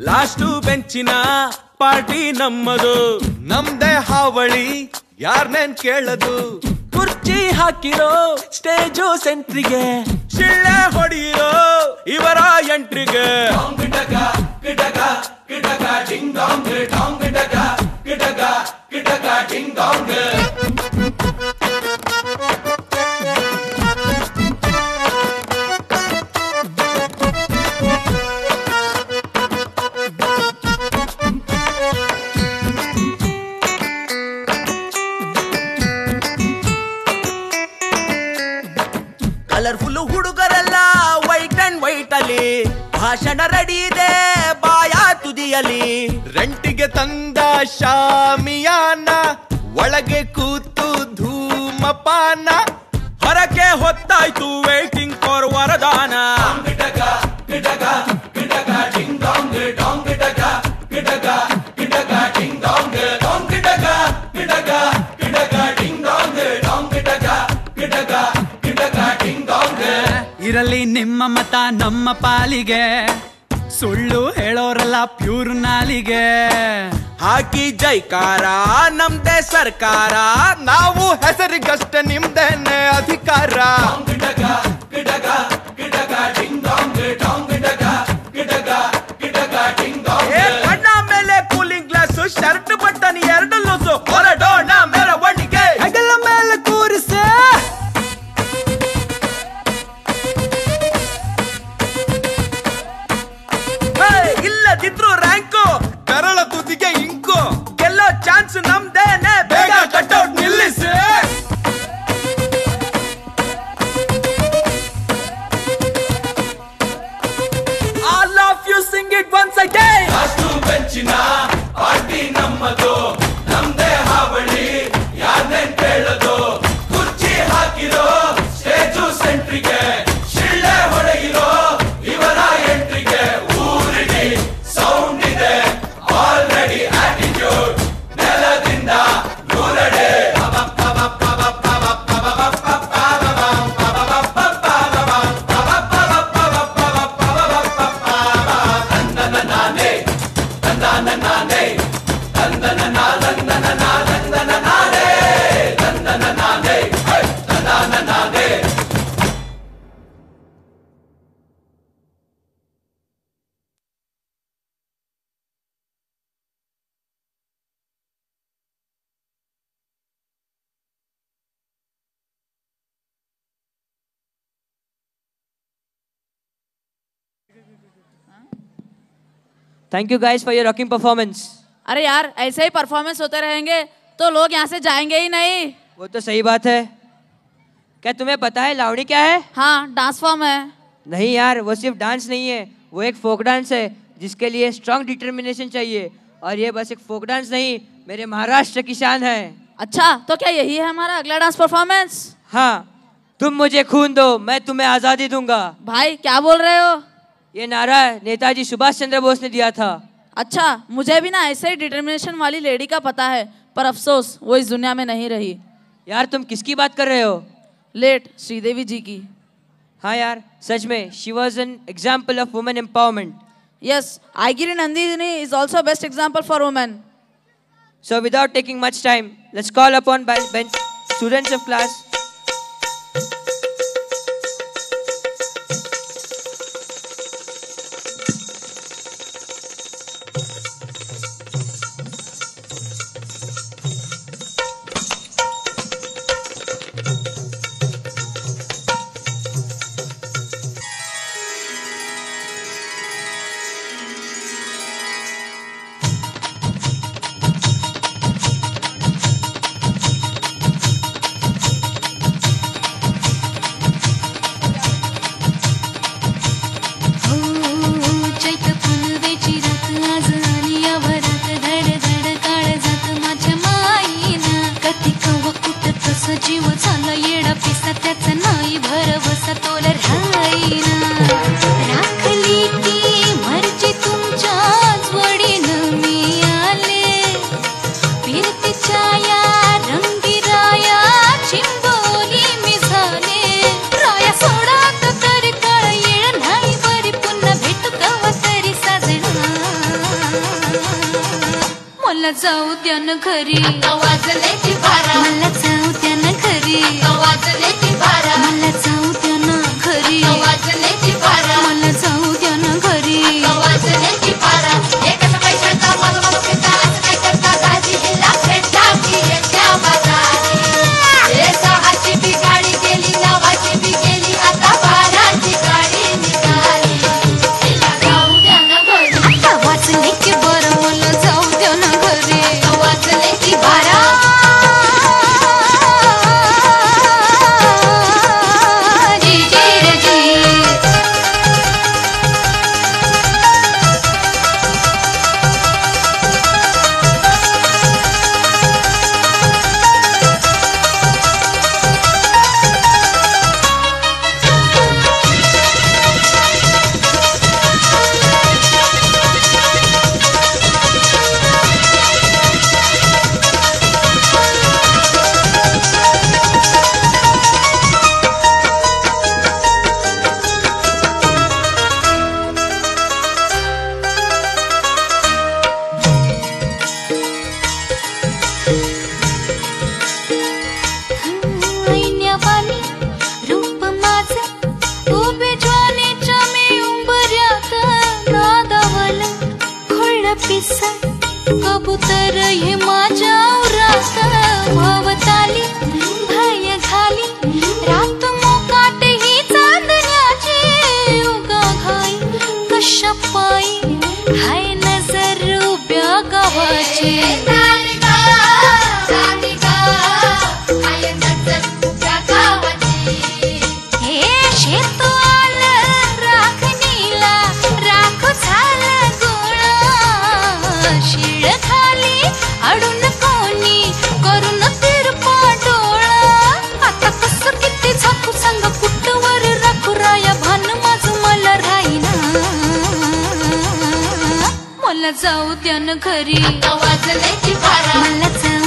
Last ಬೆಂಚಿನ party ನಮ್ಮದು, ನಮ್ದೇ ಹಾವಳಿ ಯಾರ್ನೇನ್ ಕೇಳದು. ಕುರ್ಚಿ ಹಾಕಿರೋ ಸ್ಟೇಜು ಸೆಂಟ್ರಿಗೆ, ಶಿಳ್ಳೆ ಹೊಡೆಯಿರೋ ಇವರ ಎಂಟ್ರಿಗೆ. ಕಲರ್ಫುಲ್ ಹುಡುಗರೆಲ್ಲ ವೈಟ್ ಅಂಡ್ ವೈಟ್ ಅಲ್ಲಿ, ಭಾಷಣ ರೆಡಿ ಇದೆ ಬಾಯ ತುದಿಯಲಿ. ರೆಂಟಿಗೆ ತಂದ ಶಾಮಿಯಾನ, ಒಳಗೆ ಕೂತು ಧೂಮಪಾನ. ಹೊರಕ್ಕೆ ಹೊತ್ತಾಯ್ತು ವೇಟಿಂಗ್ ಫಾರ್ ವರದಾನ. ಇರಲಿ ನಿಮ್ಮ ಮತ ನಮ್ಮ ಪಾಲಿಗೆ, ಸುಳ್ಳು ಹೇಳೋರಲ್ಲ ಪ್ಯೂರ್ ನಾಲಿಗೆ. ಹಾಕಿ ಜೈಕಾರ ನಮ್ದೇ ಸರ್ಕಾರ, ನಾವು ಹೆಸರಿಗಷ್ಟೇ ನಿಮ್ದೇನೆ ಅಧಿಕಾರ. ಕಣ್ಣ ಮೇಲೆ ಕೂಲಿಂಗ್ ಗ್ಲಾಸ್, ಶರ್ಟ್ ಬಟನ್ ಎರಡು ಲೂಸು, ಹೊರಡೋಣ ಮೆರವಣಿಗೆ. ಹೆಗಲ ಮೇಲೆ ಕೂರಿಸೆ ಇಲ್ಲದಿದ್ರು ರ್ಯಾಂಕು, ಕರಳ ತುದಿಗೆ ಇಂಕು. ಗೆಲ್ಲೋ ಚಾನ್ಸ್ ನಮ್ದೇನೆ, ಬೇಗ ಕಟ್ಔಟ್ ನಿಲ್ಲಿಸಿ. All of you sing it once again. Last ಬೆಂಚಿನ ಪಾರ್ಟಿ ನಮ್ಮದು, ನಮ್ದೇ ಹಾವಳಿ ಯಾರ್ನೇನ್ ಕೇಳದು. ಕುರ್ಚಿ ಹಾಕಿರೋ ಸ್ಟೇಜು ಸೆಂಟ್ರಿಗೆ, ಶಿಳ್ಳೆ ಹೊಡೆಯಿರೋ ಇವರ ಎಂಟ್ರಿಗೆ. ಊರಿಡಿ ಸೌಂಡ್ ಇದೆ ಆಲ್ರೆಡಿ ಆಟಿಟ್ಯೂಡ್, ನೆಲದಿಂದ ನೂರಡೆ. Thank you guys for your rocking performance. अरे यार ऐसे ही परफॉर्मेंस होते रहेंगे तो लोग यहाँ से जाएंगे ही नहीं। वो तो सही बात है। क्या तुम्हें पता है लावणी क्या है? हाँ डांस फॉर्म है। नहीं यार, वो सिर्फ डांस नहीं है, वो एक फोक डांस है जिसके लिए स्ट्रॉन्ग डिटर्मिनेशन चाहिए। और ये बस एक फोक डांस नहीं, मेरे महाराष्ट्र की शान है। अच्छा तो क्या यही है हमारा अगला डांस परफॉर्मेंस? हाँ, तुम मुझे खून दो मैं तुम्हें आज़ादी दूंगा। भाई क्या बोल रहे हो? ये नारा नेताजी सुभाष चंद्र बोस ने दिया था। अच्छा मुझे भी ना ऐसे ही डिटर्मिनेशन वाली लेडी का पता है, पर अफसोस वो इस दुनिया में नहीं रही। यार तुम किसकी बात कर रहे हो? लेट श्रीदेवी जी की। हाँ यार सच में, she was an example of women empowerment. Yes, Aigiri Nandini is also a best example for women. So without taking much time, let's call upon bench students of class. जाऊ द्या न घरी वाजले ती बारा मला जाऊ द्या न घरी वाजले ती बारा मला जाऊ द्या न घरी वाजले ती बारा मला जाऊ द्या न घरी वाजले ती बारा एकच पैशाचा मला पिता काय करता दाजी हिला भेटला की त्या बाजारी हे सहाची बी गाडी गेली नवाची बी गेली आता बाराची गाडी निघाली हिला जाऊ द्या न घरी वाजले की बरं मला जाऊ द्या न घरी वाजले की बारा कबूतर हे माझ्या उरात भवताली भय झाली रात मोकाट ही चांदण्याची उगा घाई कशा पायी हाय नजर उभ्या गावाची हे शेत आलं राखणीला राख झालं शिळ खाली अडून कोणी करून तिरपा डोळा आता कसं किती झाकू सांग कुठवर राखू राया भान माझं मला राहीना मला जाऊ द्या न घरी वाजले की बारा मला जाऊ